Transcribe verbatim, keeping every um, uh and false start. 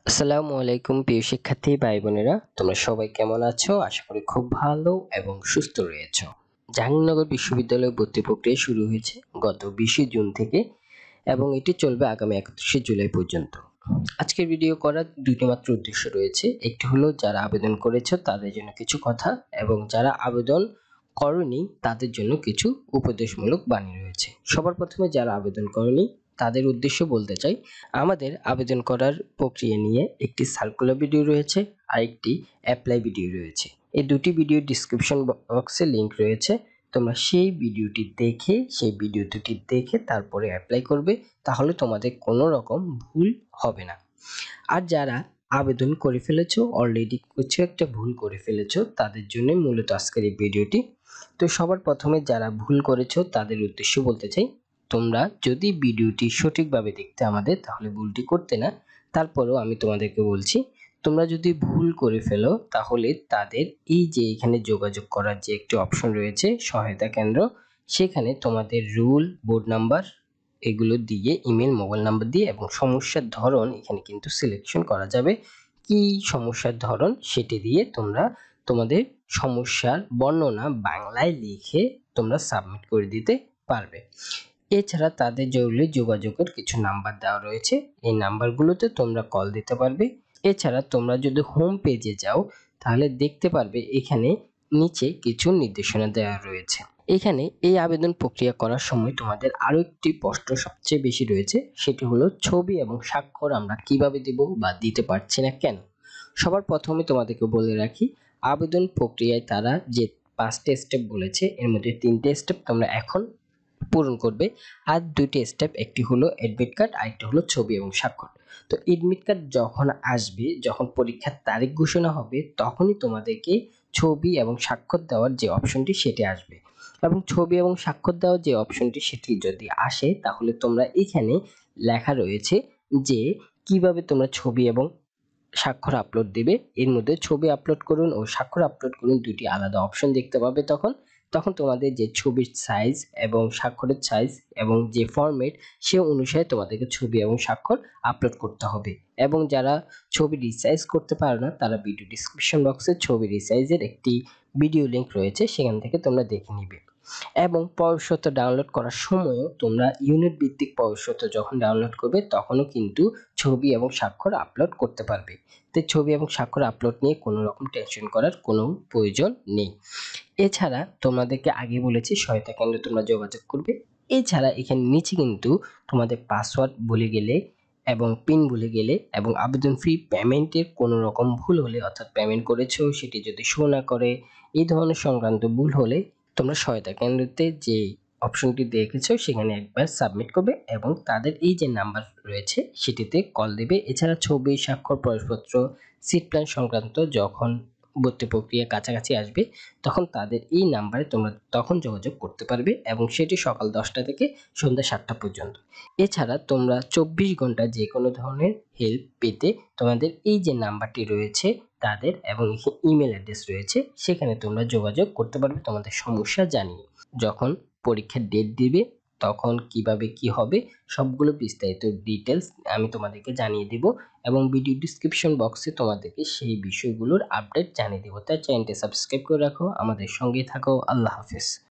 আসসালামু আলাইকুম প্রিয় শিক্ষার্থী ভাই বোনেরা, তোমরা সবাই কেমন আছো? আশা করি খুব ভালো এবং সুস্থ রয়েছো। জাহাঙ্গীরনগর বিশ্ববিদ্যালয়ে ভর্তি প্রক্রিয়া শুরু হয়েছে গত বিশে জুন থেকে এবং এটি চলবে আগামী একত্রিশে জুলাই পর্যন্ত। আজকের ভিডিও করার দুটি মাত্র উদ্দেশ্য রয়েছে। একটি হলো যারা আবেদন করেছো তাদের জন্য কিছু কথা, এবং যারা আবেদন করনি তাদের জন্য কিছু উপদেশমূলক বাণী রয়েছে। সবার প্রথমে যারা আবেদন করনি তাদের উদ্দেশ্য বলতে চাই, আমাদের আবেদন করার প্রক্রিয়া নিয়ে একটি সার্কুলার ভিডিও রয়েছে আর একটি অ্যাপ্লাই ভিডিও রয়েছে। এই দুটি ভিডিও ডিসক্রিপশন বক্সে লিংক রয়েছে। তোমরা সেই ভিডিওটি দেখে সেই ভিডিও দুটি দেখে তারপরে অ্যাপ্লাই করবে, তাহলে তোমাদের কোনো রকম ভুল হবে না। আর যারা আবেদন করে ফেলেছো, অলরেডি কিছু একটা ভুল করে ফেলেছো, তাদের জন্য মূলত আজকের এই ভিডিওটি। তো সবার প্রথমে যারা ভুল করেছো তাদের উদ্দেশ্য বলতে চাই, তোমরা যদি ভিডিওটি সঠিকভাবে দেখতে আমাদের, তাহলে ভুলটি করতে না। তারপরেও আমি তোমাদেরকে বলছি, তোমরা যদি ভুল করে ফেলো তাহলে তাদের এই যে এখানে যোগাযোগ করার যে একটি অপশন রয়েছে সহায়তা কেন্দ্র, সেখানে তোমাদের রুল, বোর্ড নাম্বার এগুলো দিয়ে, ইমেল, মোবাইল নাম্বার দিয়ে এবং সমস্যার ধরন এখানে কিন্তু সিলেকশন করা যাবে। কি সমস্যার ধরন সেটি দিয়ে তোমরা তোমাদের সমস্যার বর্ণনা বাংলায় লিখে তোমরা সাবমিট করে দিতে পারবে। এছাড়া তাদের জরুরি যোগাযোগের কিছু নাম্বার দেওয়া রয়েছে, এই নাম্বারগুলোতে তোমরা কল দিতে পারবে। এছাড়া তোমরা যদি হোম পেজে যাও তাহলে দেখতে পারবে এখানে নিচে কিছু নির্দেশনা দেওয়া রয়েছে। এখানে এই আবেদন প্রক্রিয়া করার সময় তোমাদের আরো একটি প্রশ্ন সবচেয়ে বেশি রয়েছে, সেটি হলো ছবি এবং স্বাক্ষর আমরা কিভাবে দেব বা দিতে পারছি না কেন। সবার প্রথমে তোমাদেরকে বলে রাখি, আবেদন প্রক্রিয়ায় তারা যে পাঁচটা স্টেপ বলেছে এর মধ্যে তিনটে স্টেপ তোমরা এখন পূরণ করবে, আর দুইটি স্টেপ, একটি হলো অ্যাডমিট কার্ড আর একটি হলো ছবি এবং স্বাক্ষর। তো অ্যাডমিট কার্ড যখন আসবে, যখন পরীক্ষার তারিখ ঘোষণা হবে, তখনই তোমাদেরকে ছবি এবং স্বাক্ষর দেওয়ার যে অপশনটি সেটি আসবে। এবং ছবি এবং স্বাক্ষর দেওয়ার যে অপশনটি সেটি যদি আসে, তাহলে তোমরা এখানে লেখা রয়েছে যে কিভাবে তোমরা ছবি এবং স্বাক্ষর আপলোড দিবে। এর মধ্যে ছবি আপলোড করুন ও স্বাক্ষর আপলোড করুন দুটি আলাদা অপশন দেখতে পাবে। তখন তখন তোমাদের যে ছবির সাইজ এবং স্বাক্ষরের সাইজ এবং যে ফরম্যাট, সে অনুসারে তোমাদেরকে ছবি এবং স্বাক্ষর আপলোড করতে হবে। এবং যারা ছবি রিসাইজ করতে পারো না, তারা ভিডিও ডিসক্রিপশন বক্সে ছবি রিসাইজের একটি ভিডিও লিংক রয়েছে, সেখান থেকে তোমরা দেখে নিবে। এবং প্রবেশপত্র ডাউনলোড করার সময়ও তোমরা ইউনিট ভিত্তিক প্রবেশপত্র যখন ডাউনলোড করবে, তখনও কিন্তু ছবি এবং স্বাক্ষর আপলোড করতে পারবে। তো ছবি এবং স্বাক্ষর আপলোড নিয়ে কোনো রকম টেনশন করার কোনো প্রয়োজন নেই। এছাড়া তোমাদেরকে আগে বলেছি সহায়তা কেন্দ্রে তোমরা যোগাযোগ করবে। এছাড়া এখানে নিচে কিন্তু তোমাদের পাসওয়ার্ড ভুলে গেলে এবং পিন ভুলে গেলে এবং আবেদন ফি পেমেন্টের কোনো রকম ভুল হলে, অর্থাৎ পেমেন্ট করেছো সেটি যদি শো না করে, এই ধরনের সংক্রান্ত ভুল হলে তোমরা সহায়তা কেন্দ্রতে যে অপশনটি দেখেছো সেখানে একবার সাবমিট করবে এবং তাদের এই যে নাম্বার রয়েছে সেটিতে কল দেবে। এছাড়া ছবি, স্বাক্ষর, প্রবেশপত্র, সিট প্ল্যান সংক্রান্ত যখন ভর্তি প্রক্রিয়া কাছাকাছি আসবে, তখন তাদের এই নাম্বারে তোমরা তখন যোগাযোগ করতে পারবে, এবং সেটি সকাল দশটা থেকে সন্ধ্যা সাতটা পর্যন্ত। এছাড়া তোমরা চব্বিশ ঘন্টা যে কোনো ধরনের হেল্প পেতে তোমাদের এই যে নাম্বারটি রয়েছে তাদের, এবং ইমেল অ্যাড্রেস রয়েছে, সেখানে তোমরা যোগাযোগ করতে পারবে তোমাদের সমস্যা জানিয়ে। যখন পরীক্ষার ডেট দিবে তখন কিভাবে কি হবে সবগুলো বিস্তারিত ডিটেলস আমি তোমাদেরকে জানিয়ে দিব, এবং ভিডিও ডিসক্রিপশন বক্সে তোমাদেরকে সেই বিষয়গুলোর আপডেট জানিয়ে দেবো। তাই চ্যানেলটি সাবস্ক্রাইব করে রাখো, আমাদের সঙ্গে থাকো। আল্লাহ হাফেজ।